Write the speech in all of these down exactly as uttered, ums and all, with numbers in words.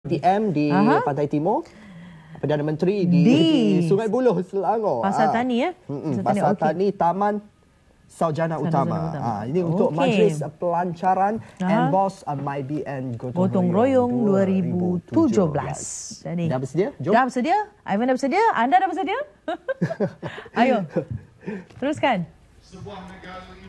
T M di Aha. Pantai Timur, Perdana Menteri di, Di, di Sungai Buloh, Selangor. Pasar Ah. Tani ya? Mm-mm, Pasar Tani, Pasar okey. Tani Taman Saujana Utama. Saujana Utama. Ah, ini untuk Okey. Majlis Pelancaran Aha. and Boss uh, M Y B N Gotong, Gotong Royong dua ribu tujuh belas. Jadi, Dah bersedia? Jom. dah bersedia? Ivan dah bersedia? Anda dah bersedia? Ayo, teruskan. Sebuah negara itu.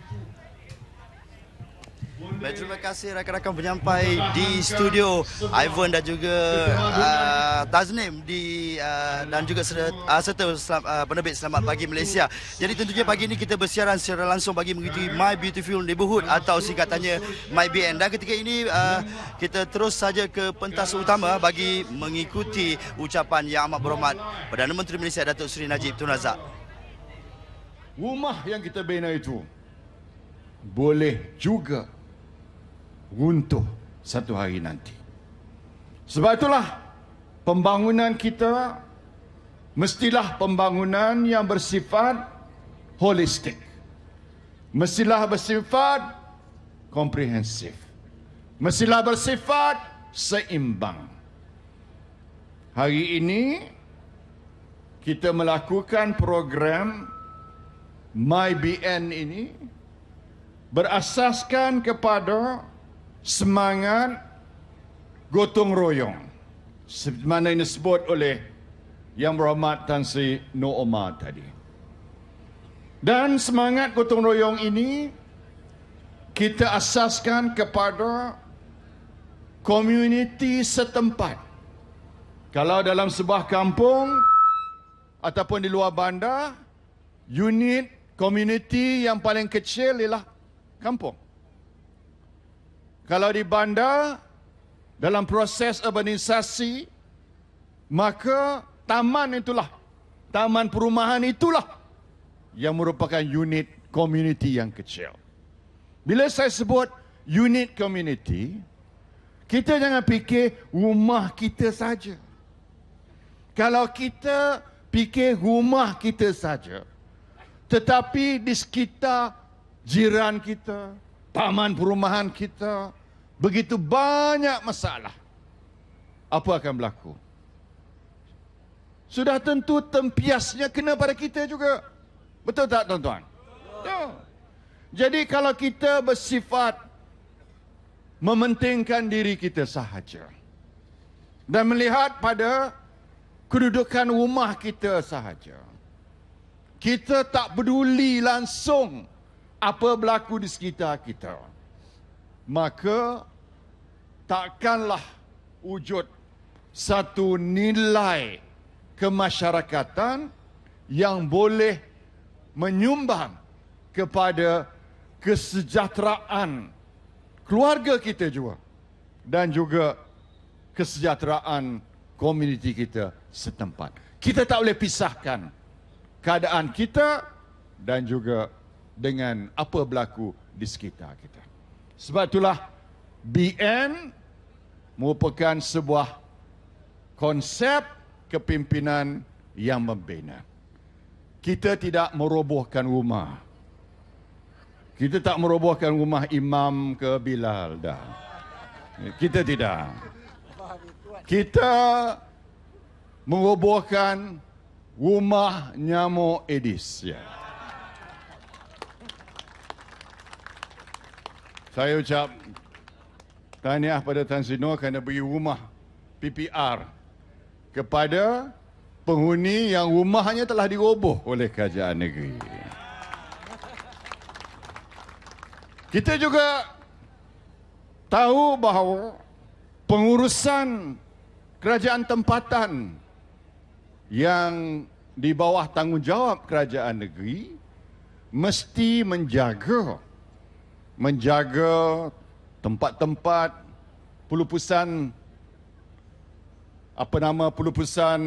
Baik, terima kasih rakan-rakan penyampai di studio, Ivan dan juga uh, Taznim di uh, dan juga serta, uh, serta selam, uh, penerbit Selamat Pagi Malaysia. Jadi tentunya pagi ini kita bersiaran secara langsung bagi mengikuti My Beautiful Neighborhood atau singkatannya M Y B N. Dan ketika ini uh, kita terus saja ke pentas utama bagi mengikuti ucapan Yang Amat Berhormat Perdana Menteri Malaysia Datuk Seri Najib Tun Razak. Rumah yang kita bina itu boleh juga runtuh satu hari nanti. Sebab itulah pembangunan kita mestilah pembangunan yang bersifat holistik. Mestilah bersifat komprehensif. Mestilah bersifat seimbang. Hari ini kita melakukan program M Y B N ini berasaskan kepada semangat gotong royong sebagaimana ini disebut oleh Yang Berhormat Tan Sri Nur Omar tadi. Dan semangat gotong royong ini kita asaskan kepada komuniti setempat. Kalau dalam sebuah kampung ataupun di luar bandar, unit komuniti yang paling kecil ialah kampung. Kalau di bandar, dalam proses urbanisasi, maka taman itulah, taman perumahan itulah yang merupakan unit komuniti yang kecil. Bila saya sebut unit komuniti, kita jangan fikir rumah kita saja. Kalau kita fikir rumah kita saja, tetapi di sekitar jiran kita, taman perumahan kita, begitu banyak masalah, apa akan berlaku? Sudah tentu tempiasnya kena pada kita juga. Betul tak tuan-tuan? Ya. Jadi kalau kita bersifat mementingkan diri kita sahaja dan melihat pada kedudukan rumah kita sahaja, kita tak peduli langsung apa berlaku di sekitar kita, maka takkanlah wujud satu nilai kemasyarakatan yang boleh menyumbang kepada kesejahteraan keluarga kita juga dan juga kesejahteraan komuniti kita setempat. Kita tak boleh pisahkan keadaan kita dan juga dengan apa berlaku di sekitar kita. Sebab itulah B N merupakan sebuah konsep kepimpinan yang membina. Kita tidak merobohkan rumah. Kita tak merobohkan rumah imam ke Bilal dah. Kita tidak. Kita merobohkan rumah nyamuk Aedes. Ya. Saya ucap tahniah pada Tan Sri Nur kerana beri rumah P P R kepada penghuni yang rumahnya telah diroboh oleh kerajaan negeri. Kita juga tahu bahawa pengurusan kerajaan tempatan yang di bawah tanggungjawab kerajaan negeri mesti menjaga menjaga tempat-tempat pelupusan apa nama pelupusan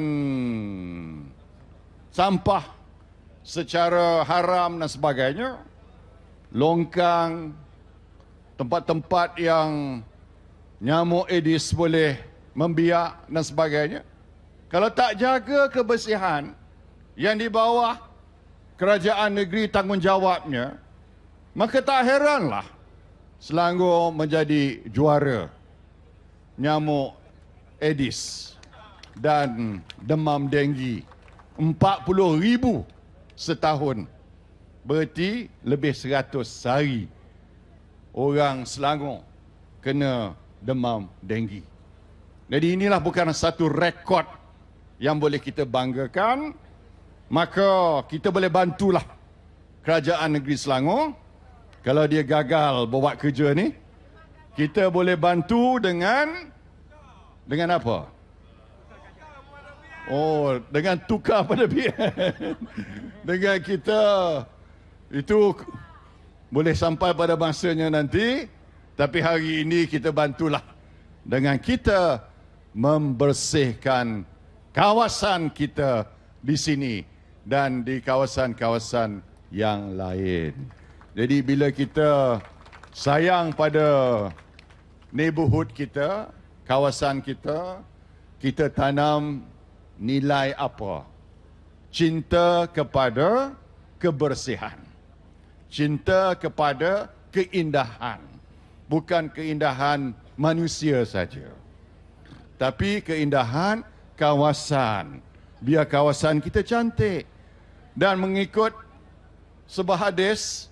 sampah secara haram dan sebagainya, longkang, tempat-tempat yang nyamuk Aedes boleh membiak dan sebagainya. Kalau tak jaga kebersihan yang di bawah kerajaan negeri tanggungjawabnya, maka tak heranlah Selangor menjadi juara nyamuk Aedes dan demam denggi. empat puluh ribu setahun. Berarti lebih seratus hari orang Selangor kena demam denggi. Jadi inilah bukan satu rekod yang boleh kita banggakan. Maka kita boleh bantulah kerajaan negeri Selangor. Kalau dia gagal buat kerja ni, kita boleh bantu dengan dengan apa? Oh, dengan tukar pada B N. Dengan kita itu boleh sampai pada masanya nanti. Tapi hari ini kita bantulah dengan kita membersihkan kawasan kita di sini dan di kawasan-kawasan yang lain. Jadi bila kita sayang pada neighborhood kita, kawasan kita, kita tanam nilai apa? Cinta kepada kebersihan. Cinta kepada keindahan. Bukan keindahan manusia saja, tapi keindahan kawasan. Biar kawasan kita cantik. Dan mengikut sebuah hadis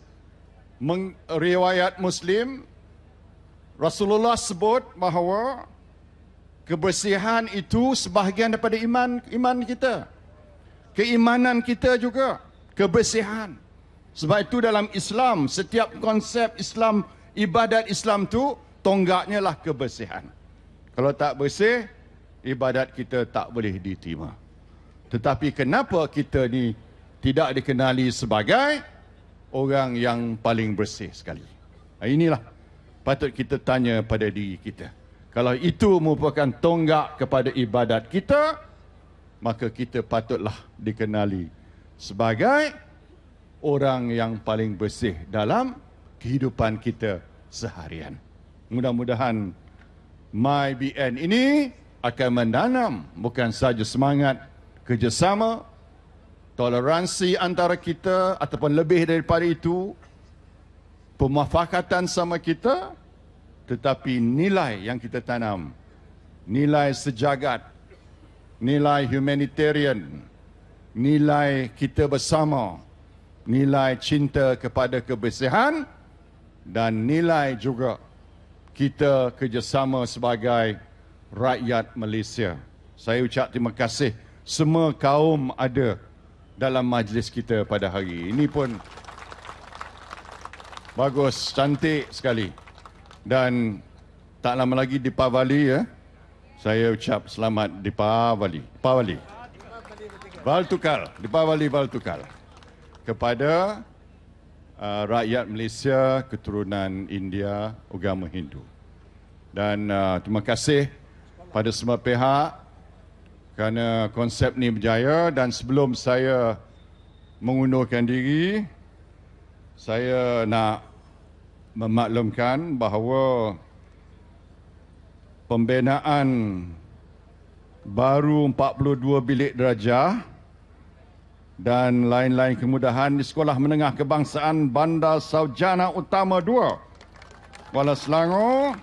riwayat Muslim, Rasulullah sebut bahawa kebersihan itu sebahagian daripada iman iman kita. Keimanan kita juga kebersihan. Sebab itu dalam Islam, setiap konsep Islam, ibadat Islam tu tonggaknya lah kebersihan. Kalau tak bersih, ibadat kita tak boleh diterima. Tetapi kenapa kita ni tidak dikenali sebagai orang yang paling bersih sekali? Inilah patut kita tanya pada diri kita. Kalau itu merupakan tonggak kepada ibadat kita, maka kita patutlah dikenali sebagai orang yang paling bersih dalam kehidupan kita seharian. Mudah-mudahan My B N ini akan menanam bukan saja semangat kerjasama, toleransi antara kita ataupun lebih daripada itu, pemufakatan sama kita, tetapi nilai yang kita tanam, nilai sejagat, nilai humanitarian, nilai kita bersama, nilai cinta kepada kebersihan, dan nilai juga kita kerjasama sebagai rakyat Malaysia. Saya ucap terima kasih semua kaum ada dalam majlis kita pada hari ini pun bagus, cantik sekali. Dan tak lama lagi Deepavali ya. Saya ucap selamat Deepavali. Deepavali. Valtukal, Deepavali Valtukal. Kepada uh, rakyat Malaysia keturunan India agama Hindu. Dan uh, terima kasih pada semua pihak kerana konsep ini berjaya. Dan sebelum saya mengundurkan diri, saya nak memaklumkan bahawa pembinaan baru empat puluh dua bilik darjah dan lain-lain kemudahan di Sekolah Menengah Kebangsaan Bandar Sarjana Utama dua, Kuala Selangor,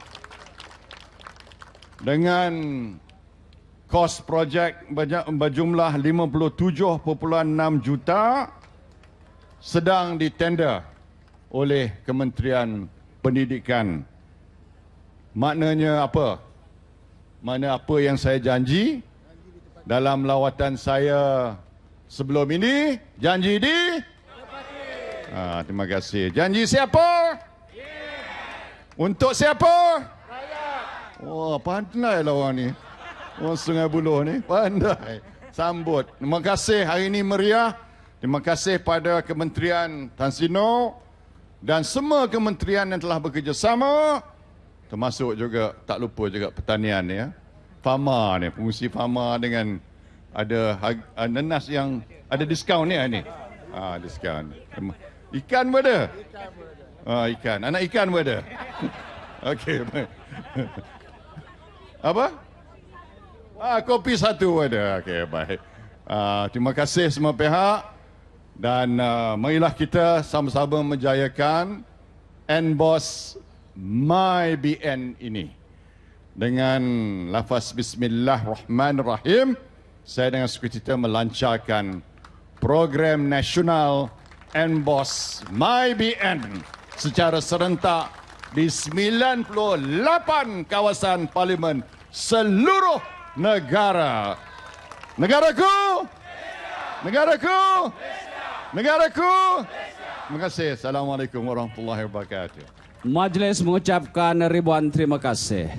dengan kos projek berjumlah lima puluh tujuh perpuluhan enam juta sedang ditender oleh Kementerian Pendidikan. Maknanya apa? Mana apa yang saya janji dalam lawatan saya sebelum ini, janji di ah, terima kasih. Janji siapa? Untuk siapa? Oh, pandai lah orang ni. Oh, Sungai Buloh ni pandai. Sambut. Terima kasih, hari ini meriah. Terima kasih pada Kementerian Tan Sri Nur dan semua kementerian yang telah bekerjasama, termasuk juga, tak lupa juga pertanian ya. Farma ni, pengurusi farma dengan ada harga, nenas yang ada diskaun ni ni. Ah, diskaun. Ikan pun ada? Ah, ikan. Anak ikan pun ada? Okey. Apa? Ah, kopi satu ada. Okey, baik. Ah, terima kasih semua pihak. Dan uh, marilah kita sama-sama menjayakan N B O S My B N ini. dengan lafaz Bismillahirrahmanirrahim, saya dengan sukacita melancarkan program nasional N B O S My B N secara serentak di sembilan puluh lapan kawasan parlimen seluruh negara. Negaraku! Negaraku! Negaraku! Terima kasih. Assalamualaikum warahmatullahi wabarakatuh. Majlis mengucapkan ribuan terima kasih.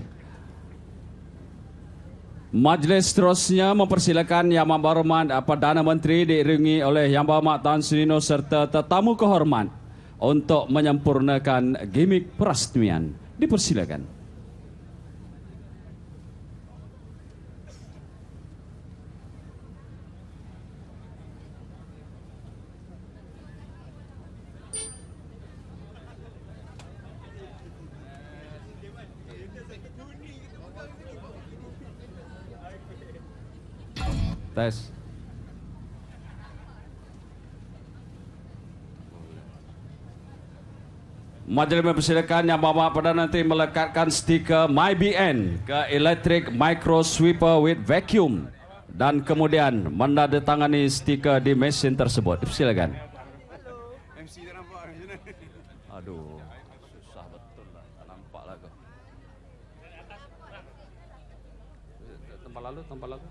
Majlis seterusnya mempersilakan Yang Berhormat Perdana Menteri diiringi oleh Yang Berhormat Tan Sri Noh serta tetamu kehormat untuk menyempurnakan gimik perasmian. Dipersilakan. Tes. Majlis mempersilakan Yang Berhormat Perdana Menteri melekatkan stiker My B N ke electric micro sweeper with vacuum dan kemudian menandatangani stiker di mesin tersebut. Silakan. Aduh, susah betul lah. Tak nampak lah kau. Tempat lalu, tempat lalu.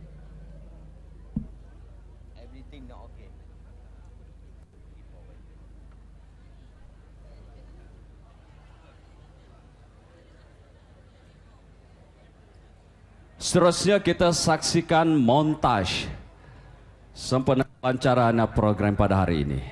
Everything not okay. Seterusnya kita saksikan montaj sempena pelancaran program pada hari ini.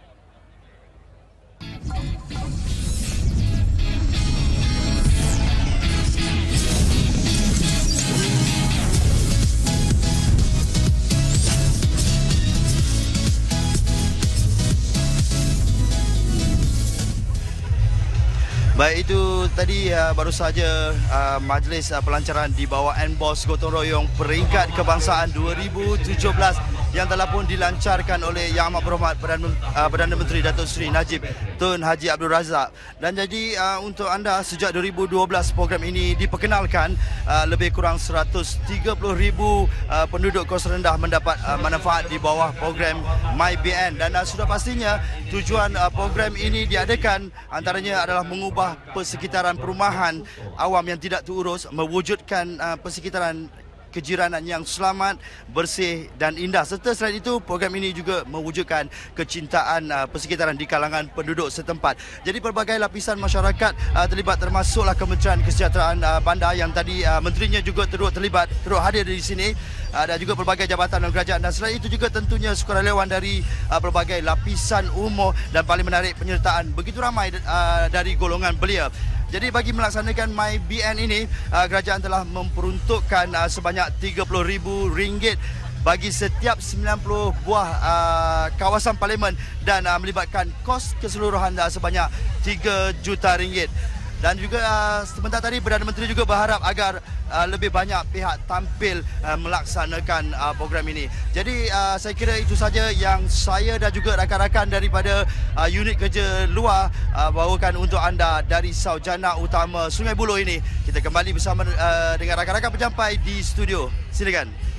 Baik, itu tadi uh, baru saja uh, majlis uh, pelancaran di bawah N B O S Gotong Royong Peringkat Kebangsaan dua ribu tujuh belas yang telah pun dilancarkan oleh Yang Amat Berhormat Perdana, uh, Perdana Menteri Datuk Seri Najib Tun Haji Abdul Razak. Dan jadi uh, untuk anda sejak dua ribu dua belas program ini diperkenalkan, uh, lebih kurang seratus tiga puluh ribu uh, penduduk kos rendah mendapat uh, manfaat di bawah program My B N. Dan uh, sudah pastinya tujuan uh, program ini diadakan antaranya adalah mengubah persekitaran perumahan awam yang tidak terurus, mewujudkan uh, persekitaran kejiranan yang selamat, bersih dan indah. Serta selain itu, program ini juga mewujudkan kecintaan uh, persekitaran di kalangan penduduk setempat. Jadi pelbagai lapisan masyarakat uh, terlibat, termasuklah Kementerian Kesejahteraan uh, Bandar yang tadi uh, menterinya juga turut terlibat, turut hadir di sini. Uh, dan juga pelbagai jabatan dan kerajaan. Dan selain itu juga tentunya sukarelawan dari uh, pelbagai lapisan umur, dan paling menarik penyertaan begitu ramai uh, dari golongan belia. Jadi bagi melaksanakan My B N ini, uh, kerajaan telah memperuntukkan uh, sebanyak tiga puluh ribu ringgit bagi setiap sembilan puluh buah uh, kawasan parlimen dan uh, melibatkan kos keseluruhan uh, sebanyak tiga juta ringgit. Dan juga uh, sebentar tadi Perdana Menteri juga berharap agar uh, lebih banyak pihak tampil uh, melaksanakan uh, program ini. Jadi uh, saya kira itu saja yang saya dan juga rakan-rakan daripada uh, unit kerja luar uh, bawakan untuk anda dari Sarjana Utama Sungai Buloh ini. Kita kembali bersama uh, dengan rakan-rakan penyampai di studio. Silakan.